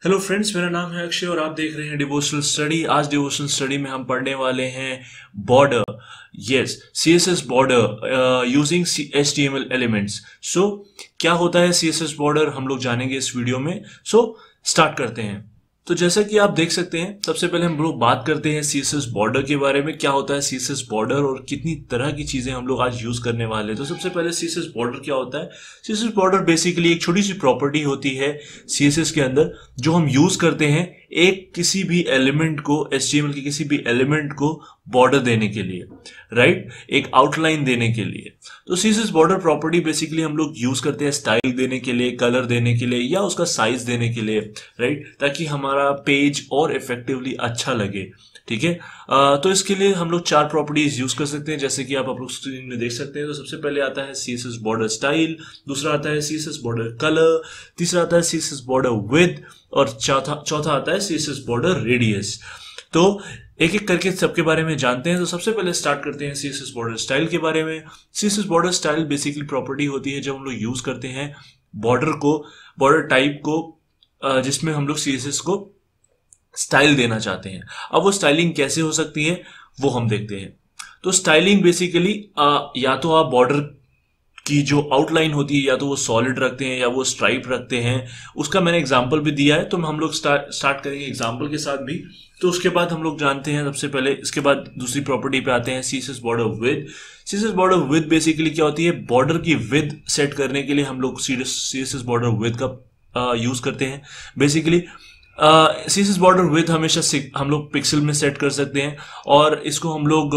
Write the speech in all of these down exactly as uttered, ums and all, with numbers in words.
Hello friends, मेरा नाम है अक्षय और आप देख रहे हैं डिवोशनल स्टडी। आज डिवोशनल स्टडी में हम पढ़ने वाले हैं border. Yes, CSS border using HTML elements. So क्या होता है सीएसएस बॉर्डर, हम लोग जानेंगे इस वीडियो में। सो so, स्टार्ट करते हैं। तो जैसा कि आप देख सकते हैं, सबसे पहले हम लोग बात करते हैं सीएसएस बॉर्डर के बारे में। क्या होता है सीएसएस बॉर्डर और कितनी तरह की चीजें हम लोग आज यूज करने वाले हैं। तो सबसे पहले सीएसएस बॉर्डर क्या होता है। सीएसएस बॉर्डर बेसिकली एक छोटी सी प्रॉपर्टी होती है सीएसएस के अंदर, जो हम यूज करते हैं एक किसी भी एलिमेंट को, एचटीएमएल के किसी भी एलिमेंट को बॉर्डर देने के लिए, राइट, एक आउटलाइन देने के लिए। तो सीएसएस बॉर्डर प्रॉपर्टी बेसिकली हम लोग यूज करते हैं स्टाइल देने के लिए, कलर देने के लिए या उसका साइज देने के लिए, राइट, ताकि हमारा पेज और इफेक्टिवली अच्छा लगे। ठीक है, तो इसके लिए हम लोग चार प्रॉपर्टीज यूज कर सकते हैं, जैसे कि आप आप लोग स्क्रीन में देख सकते हैं। तो सबसे पहले आता है सीएसएस बॉर्डर स्टाइल, दूसरा आता है सीएसएस बॉर्डर कलर, तीसरा आता है सीएसएस बॉर्डर विड्थ और चौथा चौथा आता है सीएसएस बॉर्डर रेडियस। तो एक एक करके सबके बारे में जानते हैं। तो सबसे पहले स्टार्ट करते हैं सीएसएस बॉर्डर स्टाइल के बारे में। CSS border style basically property होती है जब हम लोग यूज करते हैं बॉर्डर को, बॉर्डर टाइप को, जिसमें हम लोग सीएसएस को स्टाइल देना चाहते हैं। अब वो स्टाइलिंग कैसे हो सकती है वो हम देखते हैं। तो स्टाइलिंग बेसिकली या तो आप बॉर्डर की जो आउटलाइन होती है या तो वो सॉलिड रखते हैं या वो स्ट्राइप रखते हैं। उसका मैंने एग्जांपल भी दिया है, तो हम लोग स्टार्ट स्टार्ट करेंगे एग्जांपल के साथ भी। तो उसके बाद हम लोग जानते हैं सबसे पहले, इसके बाद दूसरी प्रॉपर्टी पे आते हैं CSS border width. CSS border width basically क्या होती है, बॉर्डर की विड्थ सेट करने के लिए हम लोग सीएसएस बॉर्डर विड्थ का यूज करते हैं। बेसिकली सीएसएस बॉर्डर विड्थ हमेशा हम लोग पिक्सल में सेट कर सकते हैं, और इसको हम लोग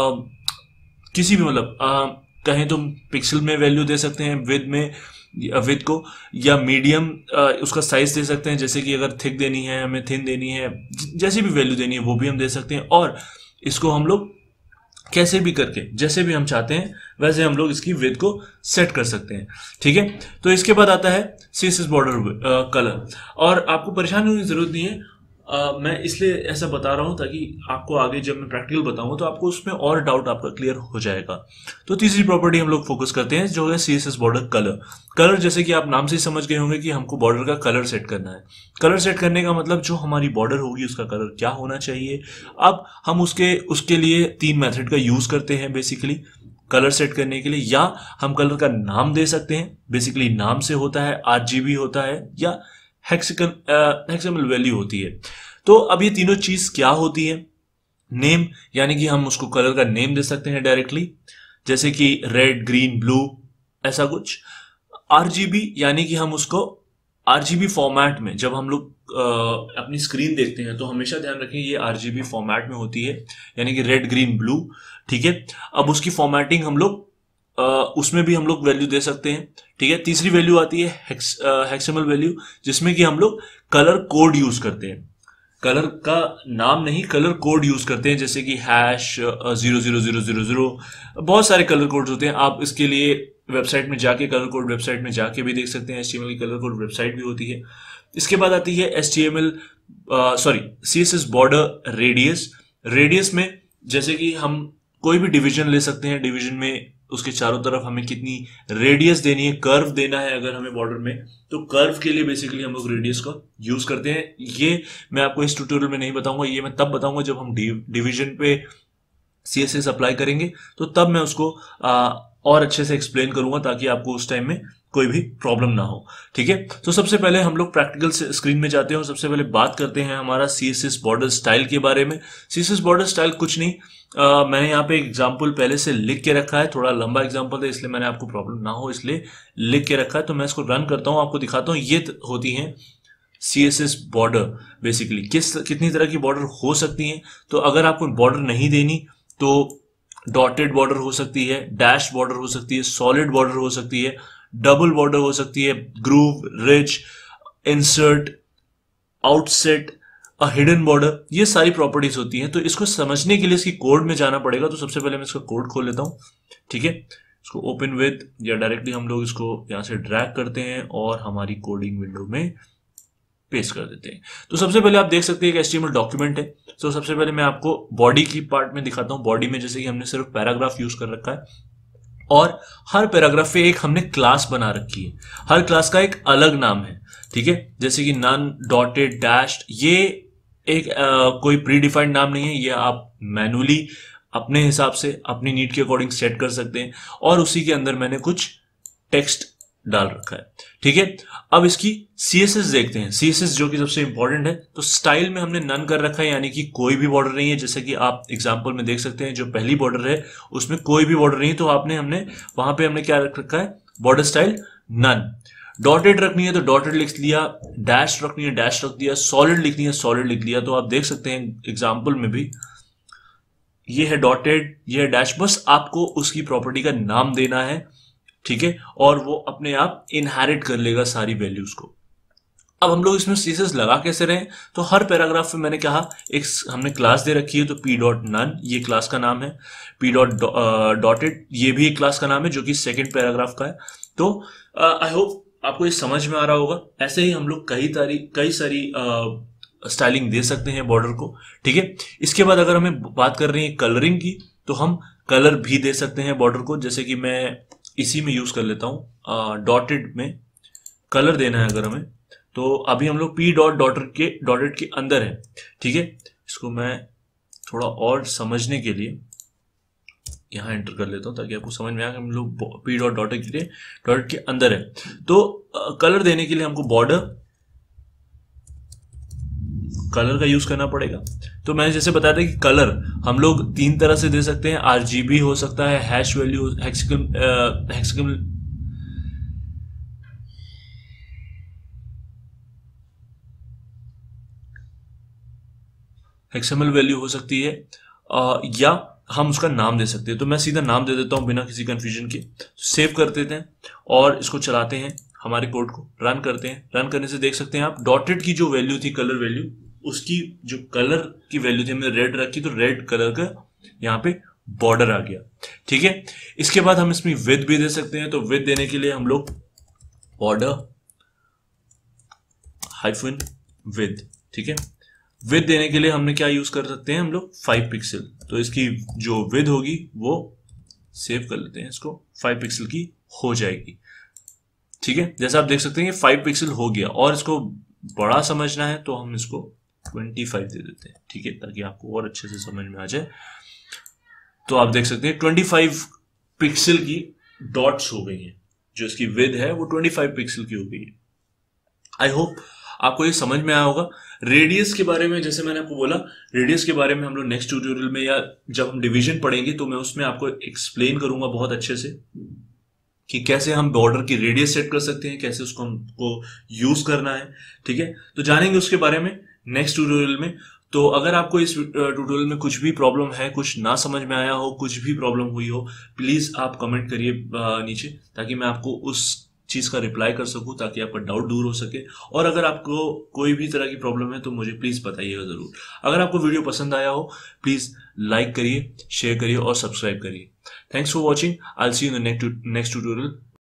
uh, किसी भी मतलब uh, कहें तो पिक्सल में वैल्यू दे सकते हैं विद में, विद को, या मीडियम उसका साइज दे सकते हैं, जैसे कि अगर थिक देनी है, हमें थिन देनी है, जैसी भी वैल्यू देनी है वो भी हम दे सकते हैं। और इसको हम लोग कैसे भी करके, जैसे भी हम चाहते हैं वैसे हम लोग इसकी विद को सेट कर सकते हैं। ठीक है, तो इसके बाद आता है सीएसएस बॉर्डर कलर। और आपको परेशान होने की जरूरत नहीं है, Uh, मैं इसलिए ऐसा बता रहा हूं ताकि आपको आगे जब मैं प्रैक्टिकल बताऊंगा तो आपको उसमें और डाउट आपका क्लियर हो जाएगा। तो तीसरी प्रॉपर्टी हम लोग फोकस करते हैं जो है सीएसएस बॉर्डर कलर। कलर जैसे कि आप नाम से ही समझ गए होंगे कि हमको बॉर्डर का कलर सेट करना है। कलर सेट करने का मतलब जो हमारी बॉर्डर होगी उसका कलर क्या होना चाहिए। अब हम उसके उसके लिए तीन मेथड का यूज करते हैं बेसिकली कलर सेट करने के लिए। या हम कलर का नाम दे सकते हैं, बेसिकली नाम से होता है, आरजीबी होता है, या हेक्साडेसिमल वैल्यू होती है। तो अब ये तीनों चीज क्या होती है, नेम, यानी कि हम उसको कलर का नेम दे सकते हैं डायरेक्टली, जैसे कि रेड, ग्रीन, ब्लू, ऐसा कुछ। आरजीबी यानी कि हम उसको आरजीबी फॉर्मेट में, जब हम लोग अपनी स्क्रीन देखते हैं तो हमेशा ध्यान रखें ये आरजीबी फॉर्मेट में होती है, यानी कि रेड, ग्रीन, ब्लू। ठीक है, अब उसकी फॉर्मेटिंग हम लोग Uh, उसमें भी हम लोग वैल्यू दे सकते हैं। ठीक है, तीसरी वैल्यू आती है हेक्स, हेक्साडेसिमल वैल्यू, जिसमें कि हम लोग कलर कोड यूज करते हैं। कलर का नाम नहीं, कलर कोड यूज करते हैं, जैसे कि hash zero zero zero zero zero, बहुत सारे कलर कोड्स होते हैं। आप इसके लिए वेबसाइट में जाके, कलर कोड वेबसाइट में जाके भी देख सकते हैं। एचटीएमएल की कलर कोड वेबसाइट भी होती है। इसके बाद आती है HTML sorry CSS border radius. Radius में जैसे कि हम कोई भी डिवीजन ले सकते हैं, डिवीजन में उसके चारों तरफ हमें कितनी रेडियस देनी है, कर्व देना है अगर हमें बॉर्डर में, तो कर्व के लिए बेसिकली हम लोग रेडियस का यूज करते हैं। ये मैं आपको इस ट्यूटोरियल में नहीं बताऊंगा, ये मैं तब बताऊंगा जब हम डिवीजन पे सीएसएस अप्लाई करेंगे, तो तब मैं उसको आ, और अच्छे से एक्सप्लेन करूंगा ताकि आपको उस टाइम में कोई भी प्रॉब्लम ना हो। ठीक है, तो सबसे पहले हम लोग प्रैक्टिकल स्क्रीन में जाते हैं और सबसे पहले बात करते हैं हमारा सीएसएस बॉर्डर स्टाइल के बारे में। सीएसएस बॉर्डर स्टाइल कुछ नहीं, आ, मैंने यहाँ पे एग्जाम्पल पहले से लिख के रखा है, थोड़ा लंबा एग्जाम्पल है इसलिए मैंने आपको प्रॉब्लम ना हो इसलिए लिख के रखा है। तो मैं इसको रन करता हूँ, आपको दिखाता हूँ। ये होती है सीएसएस बॉर्डर। बेसिकली किस कितनी तरह की बॉर्डर हो सकती है। तो अगर आपको बॉर्डर नहीं देनी तो डॉटेड बॉर्डर हो सकती है, डैश बॉर्डर हो सकती है, सॉलिड बॉर्डर हो सकती है, डबल बॉर्डर हो सकती है, groove, ridge, insert, outset, a hidden border, ये सारी प्रॉपर्टीज होती हैं। तो इसको समझने के लिए इसकी कोड में जाना पड़ेगा। तो सबसे पहले मैं इसका कोड खोल लेता हूं। ठीक है, इसको ओपन विद, या डायरेक्टली हम लोग इसको यहां से ड्रैग करते हैं और हमारी कोडिंग विंडो में पेस्ट कर देते हैं। तो सबसे पहले आप देख सकते हैं एक एचटीएमएल डॉक्यूमेंट है। तो सबसे पहले मैं आपको बॉडी की पार्ट में दिखाता हूं। बॉडी में जैसे कि हमने सिर्फ पैराग्राफ यूज कर रखा है, और हर पैराग्राफ पे एक हमने क्लास बना रखी है, हर क्लास का एक अलग नाम है, ठीक है। जैसे कि नन, डॉटेड, डैश्ड, ये एक आ, कोई प्री डिफाइंड नाम नहीं है, ये आप मैनुअली अपने हिसाब से अपनी नीड के अकॉर्डिंग सेट कर सकते हैं। और उसी के अंदर मैंने कुछ टेक्स्ट डाल रखा है, ठीक है। अब इसकी सीएसएस देखते हैं, सीएसएस जो कि सबसे इंपॉर्टेंट है। तो स्टाइल में हमने नन कर रखा है, यानी कि कोई भी बॉर्डर नहीं है। जैसे कि आप एग्जांपल में देख सकते हैं, जो पहली बॉर्डर है उसमें कोई भी बॉर्डर नहीं है, तो आपने हमने वहां पे हमने क्या रख रखा है, बॉर्डर स्टाइल नन। डॉटेड रखनी है तो डॉटेड लिख लिया, डैश रखनी है डैश रख दिया, सॉलिड लिखनी है सॉलिड लिख लिया। तो आप देख सकते हैं एग्जाम्पल में भी ये है डॉटेड, ये है डैश। बस आपको उसकी प्रॉपर्टी का नाम देना है, ठीक है, और वो अपने आप इनहेरिट कर लेगा सारी वैल्यूज को। अब हम लोग इसमें सीएसएस लगा कैसे रहे, तो हर पैराग्राफ में मैंने कहा एक हमने क्लास दे रखी है, तो पी डॉट नन ये क्लास का नाम है, पी डॉट डॉटेड ये भी एक क्लास का नाम है जो कि सेकंड पैराग्राफ का है। तो आई होप आपको ये समझ में आ रहा होगा। ऐसे ही हम लोग कई सारी कई सारी स्टाइलिंग दे सकते हैं बॉर्डर को, ठीक है। इसके बाद अगर हमें बात कर रही है कलरिंग की, तो हम कलर भी दे सकते हैं बॉर्डर को। जैसे कि मैं इसी में यूज कर लेता हूं, डॉटेड में कलर देना है अगर हमें, तो अभी हम लोग पी डॉट डॉटेड के डॉटेड के अंदर है, ठीक है। इसको मैं थोड़ा और समझने के लिए यहाँ एंटर कर लेता हूँ ताकि आपको समझ में आए हम लोग पी डॉट डॉटेड के डॉटेड के अंदर है। तो कलर देने के लिए हमको बॉर्डर कलर का यूज करना पड़ेगा। तो मैंने जैसे बताया था कि कलर हम लोग तीन तरह से दे सकते हैं, आरजीबी हो सकता है, hash value, hexadecimal hexadecimal hexadecimal value हो सकती है, आ, या हम उसका नाम दे सकते हैं। तो मैं सीधा नाम दे देता हूं बिना किसी कंफ्यूजन के। सेव कर देते हैं और इसको चलाते हैं, हमारे कोड को रन करते हैं। रन करने से देख सकते हैं आप डॉटेड की जो वैल्यू थी, कलर वैल्यू, उसकी जो कलर की वैल्यू थी हमने रेड रखी, तो रेड कलर का यहाँ पे बॉर्डर आ गया, ठीक है। इसके बाद हम इसमें विड्थ भी दे सकते हैं। तो विड्थ देने के लिए हम लोग बॉर्डर हाइफन विड्थ, ठीक है। विड्थ देने के लिए हमने क्या यूज कर सकते हैं हम लोग, फाइव पिक्सल। तो इसकी जो विड्थ होगी वो सेव कर लेते हैं, इसको फाइव पिक्सल की हो जाएगी, ठीक है। जैसा आप देख सकते हैं फाइव पिक्सल हो गया। और इसको बड़ा समझना है तो हम इसको ट्वेंटी फाइव दे देते हैं, ठीक है, ताकि आपको और अच्छे से समझ में आ जाए। तो आप देख सकते हैं ट्वेंटी फाइव पिक्सल की डॉट्स हो गई हैं, जो इसकी विड्थ है वो ट्वेंटी फाइव पिक्सल की हो गई है। आई होप आपको ये समझ में आया होगा। रेडियस के बारे में जैसे मैंने आपको बोला, रेडियस के बारे में हम लोग नेक्स्ट ट्यूटोरियल में या जब हम डिवीजन पढ़ेंगे तो मैं उसमें आपको एक्सप्लेन करूंगा बहुत अच्छे से कि कैसे हम बॉर्डर की रेडियस सेट कर सकते हैं, कैसे उसको हमको यूज करना है, ठीक है। तो जानेंगे उसके बारे में नेक्स्ट ट्यूटोरियल में। तो अगर आपको इस ट्यूटोरियल में कुछ भी प्रॉब्लम है, कुछ ना समझ में आया हो, कुछ भी प्रॉब्लम हुई हो, प्लीज आप कमेंट करिए नीचे, ताकि मैं आपको उस चीज का रिप्लाई कर सकूं, ताकि आपका डाउट दूर हो सके। और अगर आपको कोई भी तरह की प्रॉब्लम है तो मुझे प्लीज बताइएगा जरूर। अगर आपको वीडियो पसंद आया हो प्लीज लाइक करिए, शेयर करिए और सब्सक्राइब करिए। Thanks for watching. I will see you in the next tutorial.